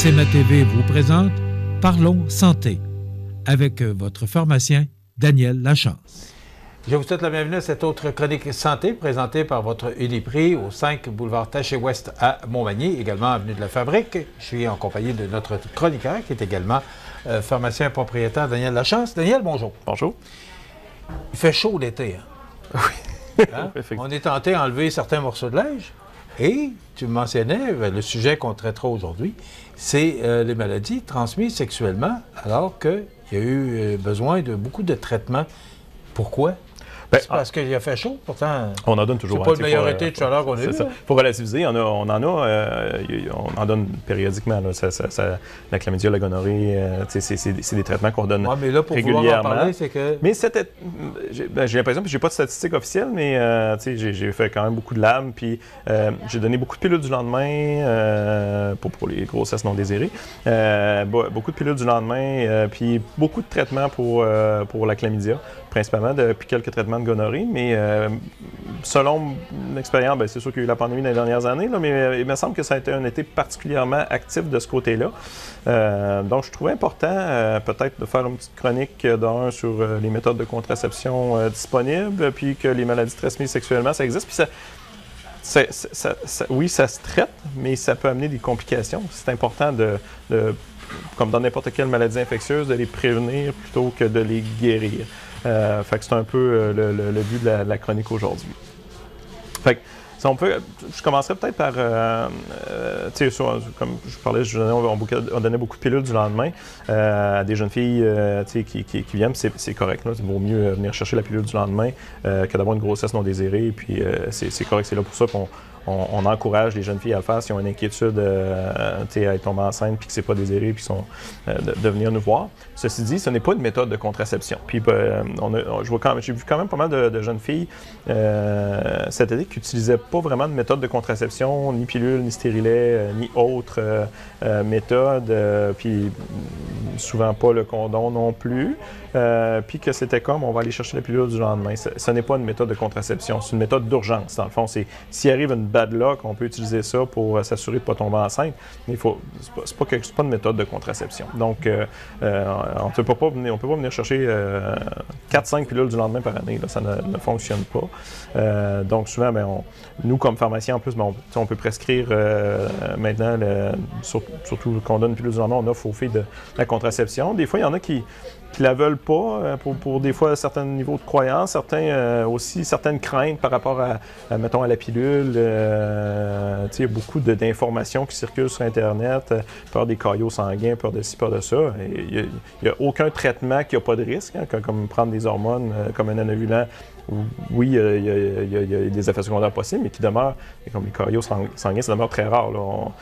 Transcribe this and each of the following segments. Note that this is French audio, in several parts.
SMA TV vous présente Parlons Santé avec votre pharmacien Daniel Lachance. Je vous souhaite la bienvenue à cette autre chronique santé présentée par votre Uniprix au 5 boulevard Taché-Ouest à Montmagny, également avenue de la Fabrique. Je suis en compagnie de notre chroniqueur qui est également pharmacien propriétaire Daniel Lachance. Daniel, bonjour. Bonjour. Il fait chaud l'été. Hein? Oui. Hein? On est tenté d'enlever certains morceaux de neige. Et tu mentionnais, le sujet qu'on traitera aujourd'hui, c'est les maladies transmises sexuellement, alors qu'il y a eu besoin de beaucoup de traitements. Pourquoi? C'est parce qu'il a fait chaud, pourtant. On en donne toujours. C'est pas le meilleur été de chaleur qu'on a eu. Il faut relativiser. On en donne périodiquement. Là, la chlamydia, la gonorrhée, c'est des traitements qu'on donne mais là, pour régulièrement. En parler, c'est que... Mais j'ai l'impression que j'ai pas de statistiques officielles, mais j'ai fait quand même beaucoup de labs, puis j'ai donné beaucoup de pilules du lendemain pour les grossesses non désirées. Beaucoup de pilules du lendemain, puis beaucoup de traitements pour la chlamydia, principalement, puis quelques traitements de gonorrhée, mais selon l'expérience, c'est sûr qu'il y a eu la pandémie dans les dernières années, là, mais il me semble que ça a été un été particulièrement actif de ce côté-là. Donc, je trouvais important peut-être de faire une petite chronique sur les méthodes de contraception disponibles, puis que les maladies transmises sexuellement, ça existe. Puis oui, ça se traite, mais ça peut amener des complications. C'est important comme dans n'importe quelle maladie infectieuse, de les prévenir plutôt que de les guérir. Fait que c'est un peu le but de la chronique aujourd'hui. Fait que, si on peut, je commencerai peut-être par, comme je parlais, on donnait beaucoup de pilules du lendemain à des jeunes filles qui viennent, c'est correct. Là, il vaut mieux venir chercher la pilule du lendemain que d'avoir une grossesse non désirée. Puis c'est correct, c'est là pour ça qu'on encourage les jeunes filles à le faire si ont une inquiétude à être tombées enceintes puis que c'est pas désiré puis de venir nous voir. Ceci dit, ce n'est pas une méthode de contraception. Puis j'ai vu quand même pas mal de jeunes filles cet été qui n'utilisaient pas vraiment de méthode de contraception, ni pilule, ni stérilet, ni autre méthode, puis souvent pas le condom non plus. Puis que c'était comme on va aller chercher la pilule du lendemain. Ce n'est pas une méthode de contraception, c'est une méthode d'urgence. Dans le fond, s'il arrive une bad luck, on peut utiliser ça pour s'assurer de ne pas tomber enceinte, mais c'est pas une méthode de contraception. Donc, on ne peut pas venir chercher 4-5 pilules du lendemain par année. Là, ça ne fonctionne pas. Donc, souvent, nous, comme pharmaciens, en plus, on peut prescrire maintenant, surtout qu'on donne une pilule du lendemain, on offre aux filles de la contraception. Des fois, il y en a qui la veulent pas pour des fois certains niveaux de croyance, certaines craintes par rapport mettons, à la pilule. Il y a beaucoup d'informations qui circulent sur Internet, peur des caillots sanguins, peur de ci, peur de ça. Il n'y a aucun traitement qui n'a pas de risque, comme prendre des hormones comme un anovulant. Oui, il y a des effets secondaires possibles, mais qui demeurent, comme les caillots sanguins, ça demeure très rare.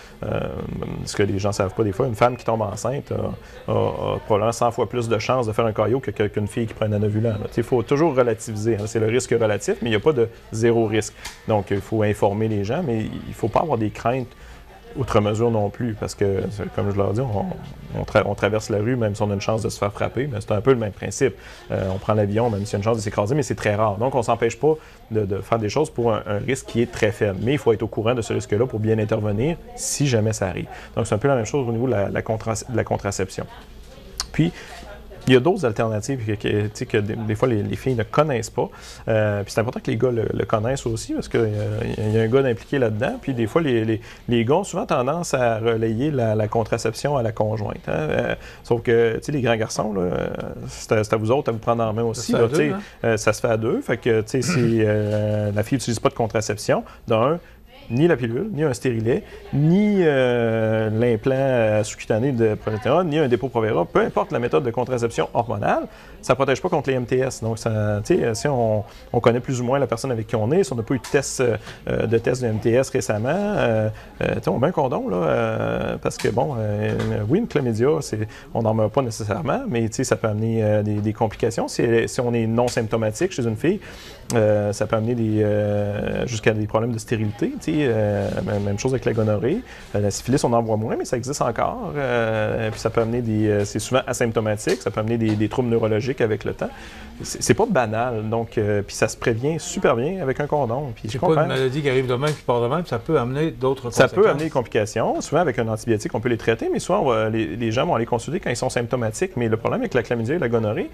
Ce que les gens ne savent pas, des fois, une femme qui tombe enceinte a probablement 100 fois plus de chances de faire un caillot qu'une fille qui prend un anovulant. Il faut toujours relativiser. C'est le risque relatif, mais il n'y a pas de zéro risque. Donc, il faut informer les gens, mais il ne faut pas avoir des craintes outre mesure non plus, parce que, comme je leur dis, on traverse la rue, même si on a une chance de se faire frapper, mais c'est un peu le même principe. On prend l'avion, même s'il y a une chance de s'écraser, mais c'est très rare. Donc, on ne s'empêche pas de faire des choses pour un risque qui est très faible. Mais il faut être au courant de ce risque-là pour bien intervenir si jamais ça arrive. Donc, c'est un peu la même chose au niveau de la contraception. Puis, il y a d'autres alternatives que des fois les filles ne connaissent pas. Puis c'est important que les gars le connaissent aussi parce qu'il y a un gars impliqué là-dedans. Puis des fois, les gars ont souvent tendance à relayer la contraception à la conjointe. Sauf que les grands garçons, c'est à vous autres à vous prendre en main aussi. Ça se fait à deux. Fait que si la fille n'utilise pas de contraception, ni la pilule, ni un stérilet, ni l'implant sous-cutané de progestérone, ni un dépôt-provera, peu importe la méthode de contraception hormonale, ça ne protège pas contre les MTS. Donc, si on connaît plus ou moins la personne avec qui on est, si on n'a pas eu de test de MTS récemment, on met un condom, là, parce que, oui, une chlamydia, on n'en meurt pas nécessairement, mais ça peut amener des complications. Si on est non symptomatique chez une fille, ça peut amener jusqu'à des problèmes de stérilité. éradiqué. Même chose avec la gonorrhée. La syphilis, on en voit moins, mais ça existe encore. Puis ça peut amener c'est souvent asymptomatique, ça peut amener des troubles neurologiques avec le temps. C'est pas banal, donc puis ça se prévient super bien avec un condom. C'est pas une maladie qui arrive de même, qui part de même, ça peut amener d'autres conséquences. Ça peut amener des complications. Souvent, avec un antibiotique, on peut les traiter, mais souvent, les gens vont aller consulter quand ils sont symptomatiques. Mais le problème avec la chlamydia et la gonorrhée,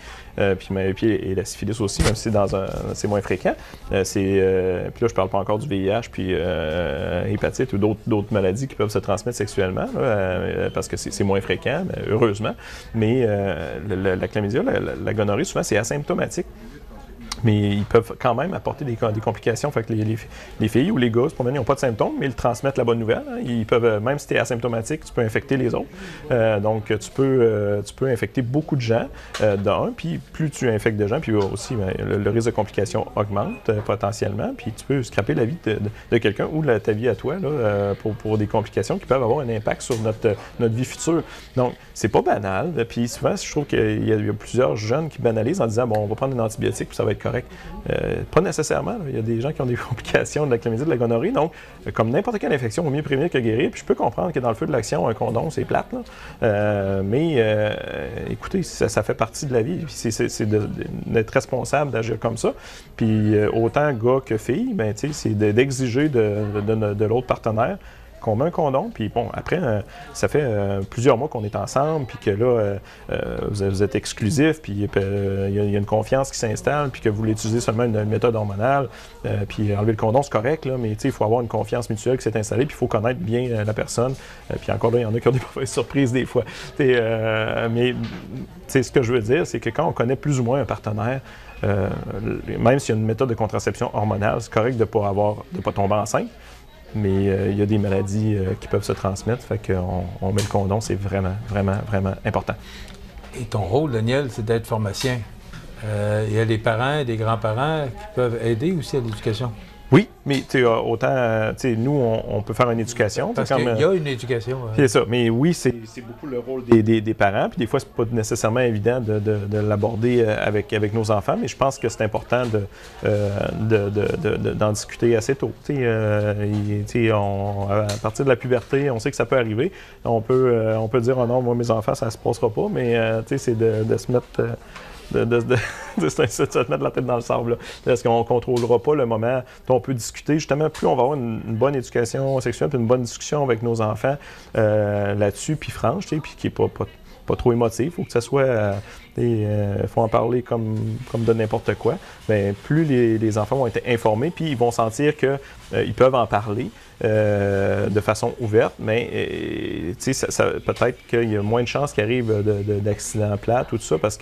et la syphilis aussi, même si c'est moins fréquent, puis là, je parle pas encore du VIH, puis hépatite ou d'autres maladies qui peuvent se transmettre sexuellement, là, parce que c'est moins fréquent, heureusement. Mais la chlamydia, la gonorrhée, souvent, c'est asymptomatique. Mais ils peuvent quand même apporter des complications. Fait que les filles ou les gars, ils n'ont pas de symptômes, mais ils transmettent la bonne nouvelle. Hein. Ils peuvent, même si tu es asymptomatique, tu peux infecter les autres. Donc, tu peux infecter beaucoup de gens d'un. Puis, plus tu infectes de gens, puis aussi, le risque de complications augmente potentiellement. Puis, tu peux scraper la vie de quelqu'un ou ta vie à toi là, pour des complications qui peuvent avoir un impact sur notre vie future. Donc, c'est pas banal. Puis, souvent, je trouve qu'il y a plusieurs jeunes qui banalisent en disant, bon, on va prendre un antibiotique, puis ça va être correct. Pas nécessairement. Là. Il y a des gens qui ont des complications de la chlamydia, de la gonorrhée. Donc, comme n'importe quelle infection, il vaut mieux prévenir que guérir. Puis je peux comprendre que dans le feu de l'action, un condom, c'est plate. Là. Écoutez, ça fait partie de la vie. Puis c'est d'être responsable d'agir comme ça. Puis autant gars que filles, ben, c'est d'exiger de l'autre partenaire qu'on met un condom, puis bon, après, ça fait plusieurs mois qu'on est ensemble, puis que là, vous êtes exclusifs, puis il y a une confiance qui s'installe, puis que vous voulez utiliser seulement une méthode hormonale, puis enlever le condom, c'est correct, là, mais il faut avoir une confiance mutuelle qui s'est installée, puis il faut connaître bien la personne, puis encore là, il y en a qui ont des mauvaises surprises des fois. Mais ce que je veux dire, c'est que quand on connaît plus ou moins un partenaire, même s'il y a une méthode de contraception hormonale, c'est correct de ne pas tomber enceinte. Mais il y a des maladies qui peuvent se transmettre, fait qu'on met le condom, c'est vraiment, vraiment, vraiment important. Et ton rôle, Daniel, c'est d'être pharmacien. Il y a des parents et des grands-parents qui peuvent aider aussi à l'éducation. Oui, mais autant, nous, on peut faire une éducation. Parce qu'il y a une éducation. C'est ça, mais oui, c'est beaucoup le rôle des parents. Puis des fois, c'est pas nécessairement évident de l'aborder avec nos enfants, mais je pense que c'est important d'en discuter assez tôt. À partir de la puberté, on sait que ça peut arriver. On peut dire, oh non, moi, mes enfants, ça ne se passera pas, mais c'est de se mettre... de se mettre la tête dans le sable. Là. Parce qu'on ne contrôlera pas le moment où on peut discuter. Justement, plus on va avoir une bonne éducation sexuelle, puis une bonne discussion avec nos enfants là-dessus, puis franche, puis qui n'est pas trop émotif. Il faut que ça soit... faut en parler comme de n'importe quoi. Bien, plus les enfants vont être informés, puis ils vont sentir qu'ils peuvent en parler de façon ouverte, mais peut-être qu'il y a moins de chances qu'il arrive d'accidents plats, tout ça, parce que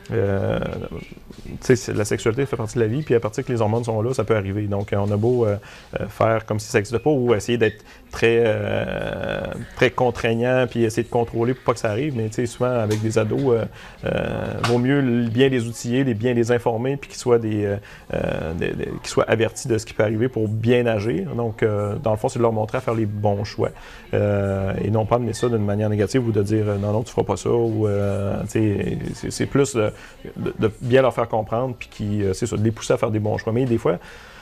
la sexualité fait partie de la vie, puis à partir que les hormones sont là, ça peut arriver. Donc, on a beau faire comme si ça n'existait pas ou essayer d'être très contraignant, puis essayer de contrôler pour pas que ça arrive, mais souvent avec des ados, vaut mieux bien les outiller, bien les informer, puis qu'ils soient avertis de ce qui peut arriver pour bien agir. Donc, dans le fond, c'est de leur montrer à faire les bons choix et non pas amener ça d'une manière négative ou de dire non, tu feras pas ça. Ou c'est plus de bien leur faire comprendre, puis c'est ça, de les pousser à faire des bons choix. Mais des fois,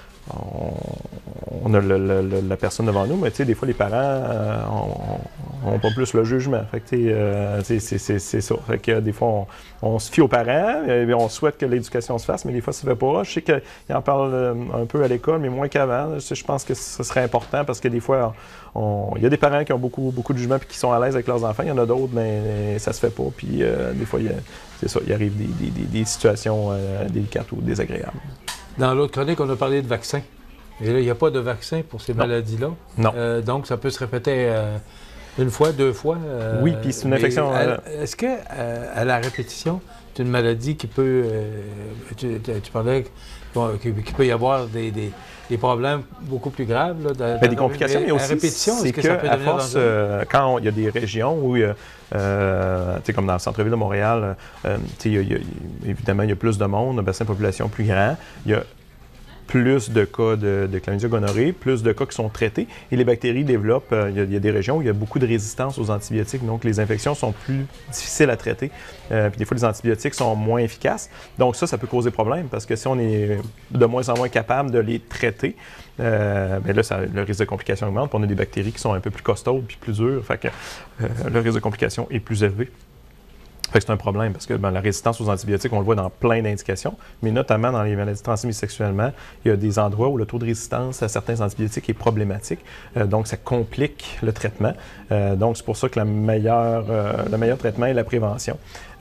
on a la personne devant nous, mais des fois, les parents ont pas plus le jugement. Fait que c'est ça. Fait que des fois, on se fie aux parents, on souhaite que l'éducation se fasse, mais des fois, ça ne se fait pas. Je sais qu'ils en parlent un peu à l'école, mais moins qu'avant. Je pense que ce serait important parce que des fois, il y a des parents qui ont beaucoup de jugement et qui sont à l'aise avec leurs enfants. Il y en a d'autres, mais ça se fait pas. Puis des fois, il arrive des situations délicates ou désagréables. Dans l'autre chronique, on a parlé de vaccins. Et là, il n'y a pas de vaccin pour ces maladies-là. Non. Donc, ça peut se répéter une fois, deux fois. Oui, puis c'est une infection... Est-ce que à la répétition, c'est une maladie qui peut... tu parlais qu'il peut y avoir des problèmes beaucoup plus graves? Là, des complications, mais aussi, c'est qu'à force, quand il y a des régions où... comme dans le centre-ville de Montréal, évidemment, il y a plus de monde, un bassin de population plus grand. Il y a plus de cas de chlamydia gonorrhée, plus de cas qui sont traités. Et les bactéries développent, il y a des régions où il y a beaucoup de résistance aux antibiotiques, donc les infections sont plus difficiles à traiter. Puis des fois, les antibiotiques sont moins efficaces. Donc ça peut causer problème parce que si on est de moins en moins capable de les traiter, bien là, le risque de complications augmente. Puis on a des bactéries qui sont un peu plus costaudes puis plus dures. Fait que le risque de complications est plus élevé. Fait que c'est un problème parce que la résistance aux antibiotiques, on le voit dans plein d'indications, mais notamment dans les maladies transmises sexuellement, il y a des endroits où le taux de résistance à certains antibiotiques est problématique. Donc, ça complique le traitement. Donc, c'est pour ça que le meilleur traitement est la prévention.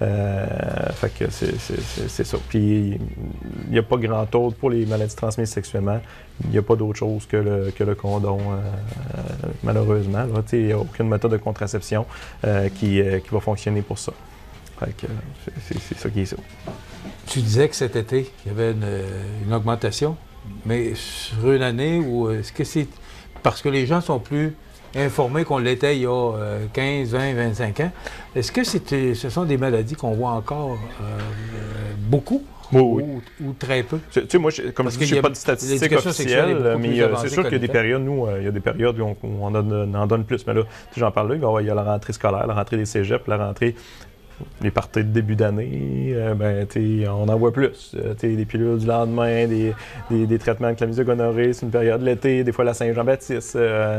Fait que c'est ça. Puis, il n'y a pas grand autre pour les maladies transmises sexuellement. Il n'y a pas d'autre chose que le condom, malheureusement. Il n'y a aucune méthode de contraception qui va fonctionner pour ça. Fait que c'est ça qui est ça. Tu disais que cet été, il y avait une augmentation, mais sur une année, ou est-ce que c'est parce que les gens sont plus informés qu'on l'était il y a 15, 20, 25 ans? Est-ce que ce sont des maladies qu'on voit encore beaucoup? Oui. Ou très peu? Tu sais, moi, comme je dis, je n'ai pas de statistiques officielles, mais c'est sûr qu'il y a des périodes, il y a des périodes où on en donne plus. Mais là, j'en parle là, il y a la rentrée scolaire, la rentrée des cégeps, la rentrée... Les parties de début d'année, on en voit plus. Des pilules du lendemain, des traitements de chlamydia gonorrhée, c'est une période l'été, des fois la Saint-Jean-Baptiste,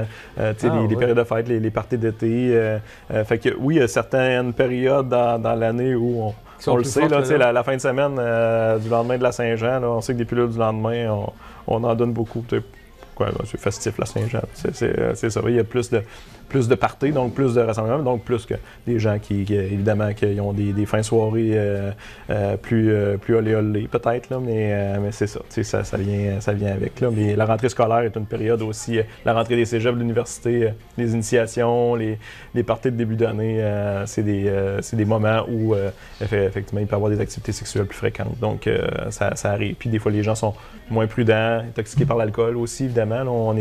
les périodes de fête, les parties d'été. Fait que oui, il y a certaines périodes dans l'année où on le sait, la fin de semaine du lendemain de la Saint-Jean, là, on sait que des pilules du lendemain, on en donne beaucoup. C'est festif la Saint-Jean. C'est ça. Il y a plus de parties, donc plus de rassemblements, donc plus que des gens qui évidemment, qui ont des fins de soirée plus olé peut-être, là, mais c'est ça. Ça vient avec. Là. Mais la rentrée scolaire est une période aussi, la rentrée des cégeps de l'université, les initiations, les parties de début d'année, c'est des moments où effectivement il peut y avoir des activités sexuelles plus fréquentes. Donc ça arrive. Puis des fois les gens sont moins prudents, intoxiqués par l'alcool aussi, évidemment. Là, on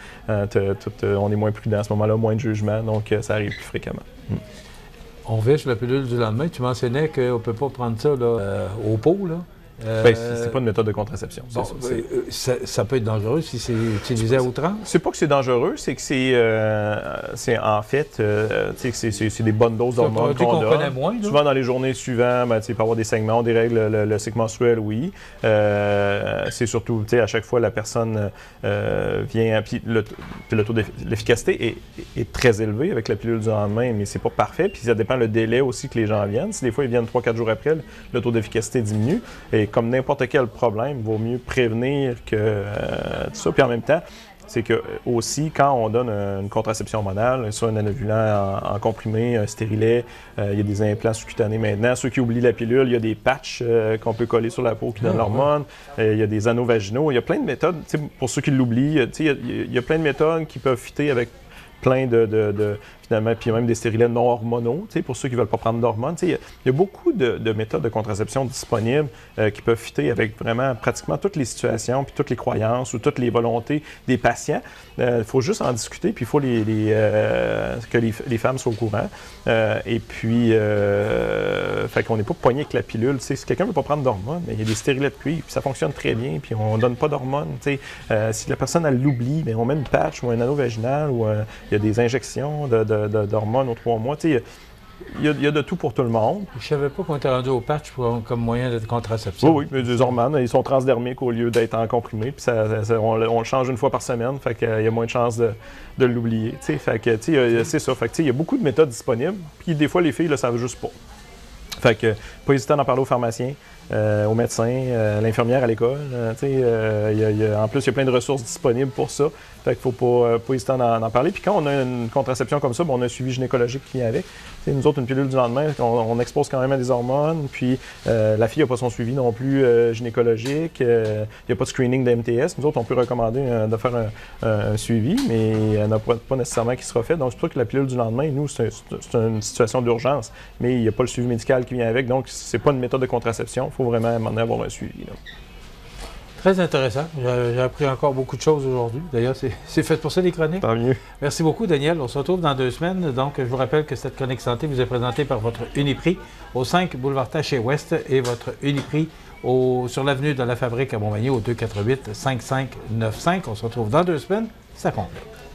est moins prudent à ce moment-là, moins de jugement, donc ça arrive plus fréquemment. On revient sur la pilule du lendemain. Tu mentionnais qu'on ne peut pas prendre ça au pot, là. C'est pas une méthode de contraception. Bon, ça peut être dangereux si c'est utilisé à outrance? C'est pas que c'est dangereux, c'est que c'est en fait, c'est des bonnes doses d'hormones qu'on donne. Moins, souvent dans les journées suivantes, il peut y avoir des saignements, des règles, le cycle menstruel, oui. C'est surtout, à chaque fois la personne vient, puis le taux d'efficacité est très élevé avec la pilule du lendemain, mais c'est pas parfait. Puis ça dépend le délai aussi que les gens viennent. Si des fois ils viennent 3-4 jours après, le taux d'efficacité diminue. Et comme n'importe quel problème, il vaut mieux prévenir que tout ça. Puis en même temps, c'est que aussi, quand on donne une contraception hormonale, soit un anovulant en comprimé, un stérilet, il y a des implants sous-cutanés maintenant. Ceux qui oublient la pilule, il y a des patchs qu'on peut coller sur la peau qui donnent l'hormone. Il y a des anneaux vaginaux. Il y a plein de méthodes. Pour ceux qui l'oublient, il y a plein de méthodes qui peuvent fitter avec plein finalement, puis même des stérilets non hormonaux, pour ceux qui ne veulent pas prendre d'hormones. Il y a beaucoup de méthodes de contraception disponibles qui peuvent fitter avec vraiment pratiquement toutes les situations, puis toutes les croyances ou toutes les volontés des patients. Il faut juste en discuter, puis il faut que les femmes soient au courant. Et puis, fait qu'on n'est pas poigné avec la pilule. Si quelqu'un ne veut pas prendre d'hormones, il y a des stérilets de cuivre, puis ça fonctionne très bien, puis on ne donne pas d'hormones. Si la personne elle l'oublie, on met une patch ou un anneau vaginal ou il y a des injections d'hormones aux 3 mois. Il y a de tout pour tout le monde. Je ne savais pas qu'on était rendu au patch comme moyen de contraception. Oui, mais des hormones, ils sont transdermiques au lieu d'être en comprimé. Puis on le change une fois par semaine, fait qu'il y a moins de chances de l'oublier. Fait que c'est ça. Fait que il y a beaucoup de méthodes disponibles. Puis des fois, les filles ne le savent juste pas. Fait que pas hésiter à en parler aux pharmaciens, aux médecins, à l'infirmière à l'école. En plus, il y a plein de ressources disponibles pour ça. Fait qu'il faut pas hésiter à en parler. Puis quand on a une contraception comme ça, on a un suivi gynécologique qui vient avec. Nous autres, une pilule du lendemain, on expose quand même à des hormones. Puis la fille n'a pas son suivi non plus gynécologique. Il n'y a pas de screening de MTS. Nous autres, on peut recommander de faire un suivi, mais il n'y en a pas nécessairement qui sera fait. Donc, c'est pour ça que la pilule du lendemain, nous, c'est une situation d'urgence. Mais il n'y a pas le suivi médical qui vient avec. Donc, c'est pas une méthode de contraception. Il faut vraiment avoir un suivi. Là. Très intéressant. J'ai appris encore beaucoup de choses aujourd'hui. D'ailleurs, c'est fait pour ça, les chroniques. Tant mieux. Merci beaucoup, Daniel. On se retrouve dans 2 semaines. Donc, je vous rappelle que cette chronique santé vous est présentée par votre Uniprix au 5 boulevard Taché-Ouest et votre Uniprix sur l'avenue de la Fabrique à Montmagny, au 248-5595. On se retrouve dans 2 semaines. Ça compte.